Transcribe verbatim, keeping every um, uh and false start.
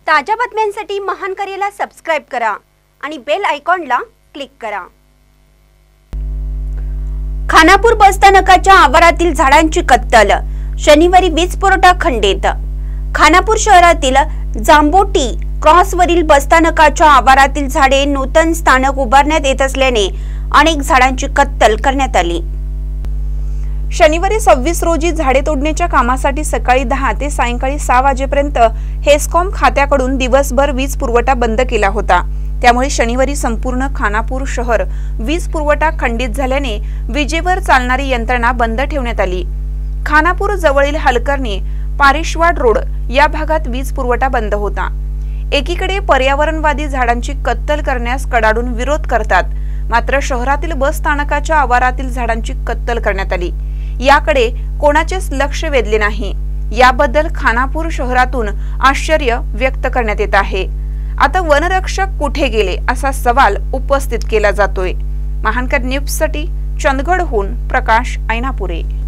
ताज्या बातम्यांसाठी महान करेला सबस्क्राइब करा आणि बेल आयकॉनला क्लिक करा। खानापूर बसस्थानकाच्या आवारातील झाडांची कत्तल, शनिवारी वीज पुरवठा खंडित। खानापूर शहरातील जांबोटी क्रॉसवरील बसस्थानकाच्या आवारातील झाडे नूतन स्थानक उभारण्यात येत असल्याने अनेक झाडांची कत्तल करण्यात आली। शनिवारी सव्वीस रोजी झाडे तोडण्याच्या कामासाठी सकाळी दहा ते सायंकाळी सहा वाजेपर्यंत हेस्कॉम खात्याकडून दिवसभर वीज पुरवठा बंद केला होता। त्यामुळे शनिवारी संपूर्ण खानापूर शहर वीज पुरवठा खंडित झाल्याने विजेवर चालणारी यंत्रणा बंद ठेवण्यात आली। खानापूर जवळील हलकर्णी पारिशवाड रोड या भागात वीज पुरवठा बंद होता। एकीकडे पर्यावरणवादी झाडांची कत्तल करण्यास कडाडून विरोध करतात, मात्र शहरातील बस स्थानकाच्या आवारातील झाडांची कत्तल करण्यात आली। याकडे कोणाचेच लक्ष वेधले नाही। याबद्दल खानापूर शहरातून आश्चर्य व्यक्त करण्यात येत आहे। आता वनरक्षक कुठे गेले असा सवाल उपस्थित केला जातोय। महानकर न्यूज साठी चंदगडहून प्रकाश ऐनापुरे।